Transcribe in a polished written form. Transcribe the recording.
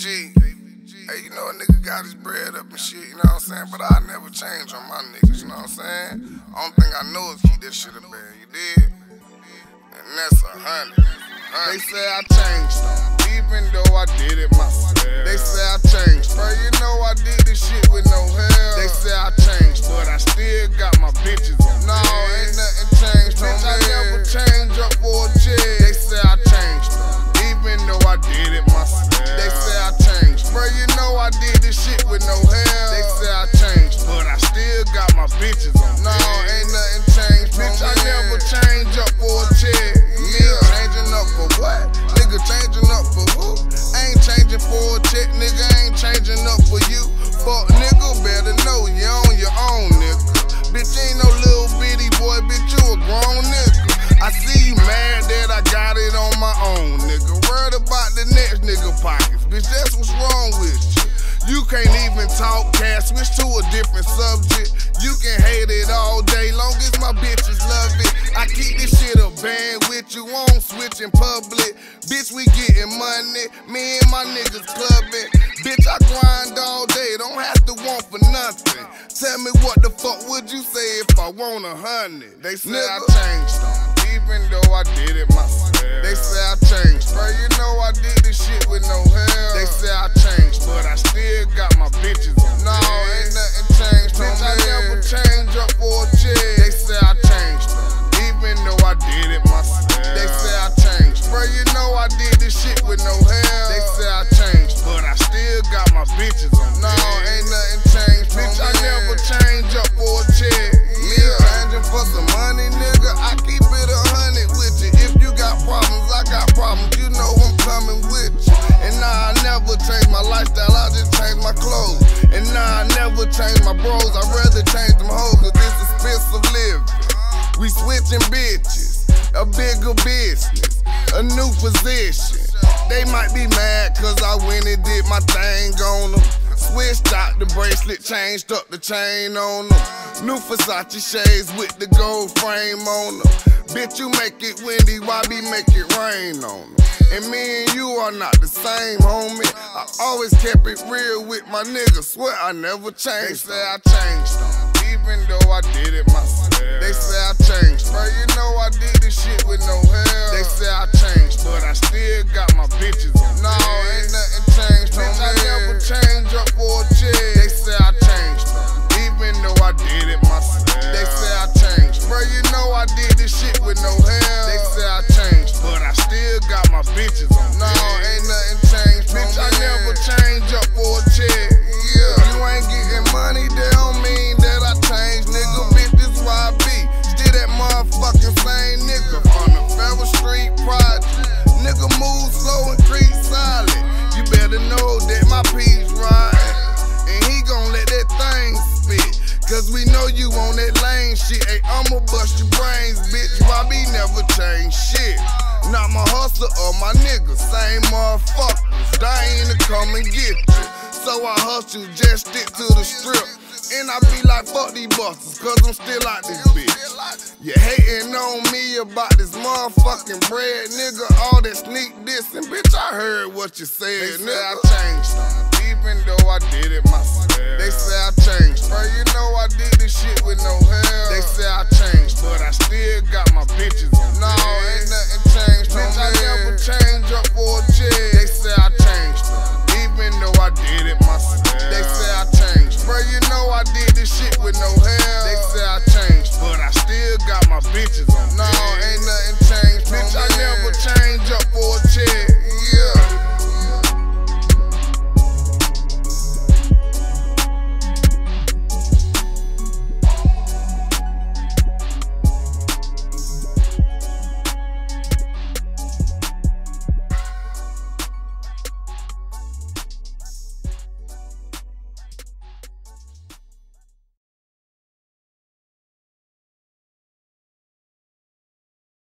KVG. Hey, you know a nigga got his bread up and shit, you know what I'm saying? But I never change on my niggas, you know what I'm saying? Only thing I know is keep that shit up there, you did? And that's 100. They say I changed them, even though I did it myself. They say I changed, bro, you know I did this shit with no help. They say I changed, but I still got my bitches on. No, ain't nothing changed, bitch, I never change up for a check. They say I changed them, even though I did it myself. They say I changed, bro, you know I did this shit with no help. They say I changed, but I still got my bitches on. No, ain't nothing changed, bitch, I never change up for a check. Yeah, changing up for what? Nigga changing up for who? I ain't changing for a check, nigga, ain't changing up for you. Fuck nigga, better know you on your own, nigga. Bitch, ain't no little bitty boy, bitch, you a grown nigga. I see you mad that I got it on my own, nigga. Worried about the next nigga pockets, bitch, that's what's wrong with you. You can't even talk cash, switch to a different subject. You can hate it all day, long as my bitches love it. I keep this shit a band with you, won't switch in public. Bitch, we getting money, me and my niggas clubbing. Bitch, I grind all day, don't have to want for nothing. Tell me what the fuck would you say if I want 100? They say I changed them, even though I did it myself. They say I changed, bro, you know I did this shit with no help. They say I changed, but I still got my bitches on. No, ain't nothing changed, bitch, I never change up for a check. They say I changed them, even though I did it myself. They say I changed, bro, you know I did this shit with no help. They say I changed, but I still got my bitches on. No, ain't nothing changed, bitch, I never change up for a check. Yeah, changing for some money, nigga, I keep it 100 with you. If you got problems, I got problems, you know I'm coming with you. And nah, I never change my lifestyle, I just change my clothes. And nah, I never change my bros, I'd rather change them hoes, cause it's expensive living. We switching bitches, a bigger business, a new position. They might be mad cause I went and did my thing on them. Switched out the bracelet, changed up the chain on them. New Versace shades with the gold frame on them. Bitch, you make it windy, YB make it rain on them. And me and you are not the same, homie. I always kept it real with my niggas, swear I never changed. They say I changed them, even though I did it myself. They say I changed, bro, you know I did this shit with no help. They say I changed, but I still got my bitches on. No, ain't nothing changed, bitch, I never change up for a check. They say I changed them, even though I did it myself. They say I changed, bro, you know I did this shit with no help. They say I changed, but I still got my bitches on. No, ain't nothing changed, bitch, I never change up for a check. Yeah, you ain't getting money, that don't mean that I changed, nigga. Bitch, this is why I be still that motherfucking same nigga on the Federal Street project. Nigga move slow and creep silent. You better know that my P's riding, and he gon' let that thing spit. Cause we know you on that lane shit. Hey, I'ma bust your brains, bitch. YB never change shit. Not my hustler or my nigga, same motherfuckers. Dying to come and get you. So I hustle, just stick to the strip. And I be like, fuck these busters, cause I'm still out this bitch. You hating on me about this motherfucking bread, nigga. All that sneak dissing, bitch, I heard what you said, nigga. I changed them, even though